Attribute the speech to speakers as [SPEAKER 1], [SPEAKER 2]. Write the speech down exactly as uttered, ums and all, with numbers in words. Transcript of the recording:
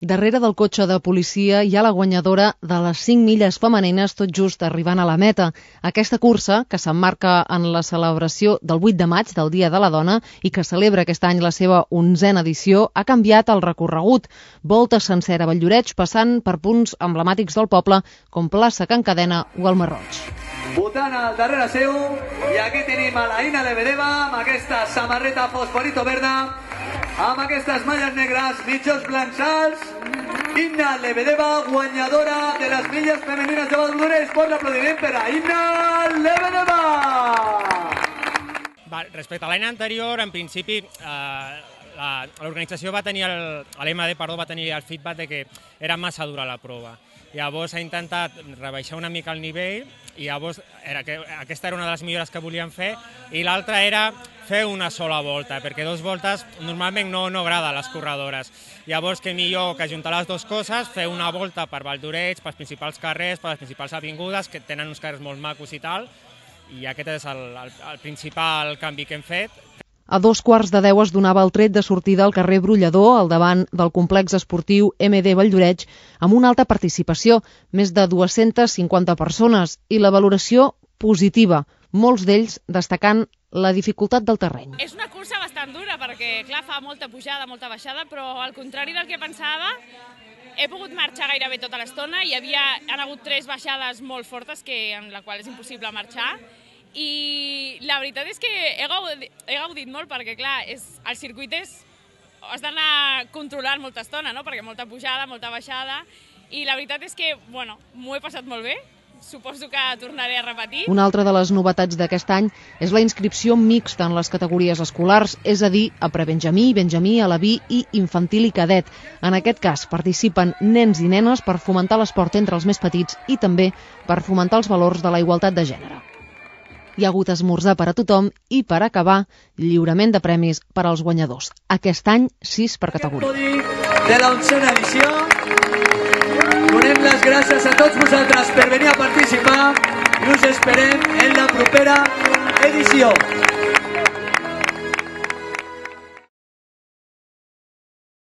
[SPEAKER 1] Darrere del cotxe de policia hi ha la guanyadora de les cinc milles femenines tot just arribant a la meta. Aquesta cursa, que s'emmarca en la celebració del vuit de maig, del Dia de la Dona, i que celebra aquest any la seva onzena edició, ha canviat el recorregut. Volta sencera a Valldoreix, passant per punts emblemàtics del poble, com plaça Can Cadena o el Marroig.
[SPEAKER 2] Votant al darrere seu, i aquí tenim a la Ina Lebedeva amb aquesta samarreta fosforito verda, amb aquestes malles negres, mitjons blancs alts. Ina Lebedeva, guanyadora de les milles femenines de Valldoreix. Pot l'aplaudiment per a Ina Lebedeva!
[SPEAKER 3] Respecte a l'any anterior, en principi, l'organització va tenir, l'M D, perdó, va tenir el feedback de que era massa dura la prova. Llavors ha intentat rebaixar una mica el nivell i llavors aquesta era una de les millores que volíem fer i l'altra era fer una sola volta, perquè dues voltes normalment no agrada a les corredores. Llavors, què millor que ajuntar les dues coses, fer una volta per Valldoreix, pels principals carrers, per les principals avingudes, que tenen uns carrers molt macos i tal, i aquest és el principal canvi que hem fet.
[SPEAKER 1] A dos quarts de deu es donava el tret de sortida al carrer Brollador, al davant del complex esportiu M D Valldoreix, amb una alta participació, més de dues-centes cinquanta persones, i la valoració positiva, molts d'ells destacant la dificultat del terreny.
[SPEAKER 4] És una cursa bastant dura perquè, clar, fa molta pujada, molta baixada, però al contrari del que pensava, he pogut marxar gairebé tota l'estona. Hi havia, han hagut tres baixades molt fortes que, en la qual és impossible marxar. I la veritat és que he gaudit, he gaudit molt perquè, clar, és, el circuit és, has d'anar controlant molta estona, no? Perquè molta pujada, molta baixada, i la veritat és que, bueno, m'ho he passat molt bé, suposo que tornaré a repetir.
[SPEAKER 1] Una altra de les novetats d'aquest any és la inscripció mixta en les categories escolars, és a dir, a prebenjamí, benjamí, alaví i infantil i cadet. En aquest cas participen nens i nenes per fomentar l'esport entre els més petits i també per fomentar els valors de la igualtat de gènere. Hi ha hagut esmorzar per a tothom i, per acabar, lliurament de premis per als guanyadors. Aquest any, sis per categoria.
[SPEAKER 2] De la onzena edició, donem les gràcies a tots vosaltres per venir a participar i us esperem en la propera edició.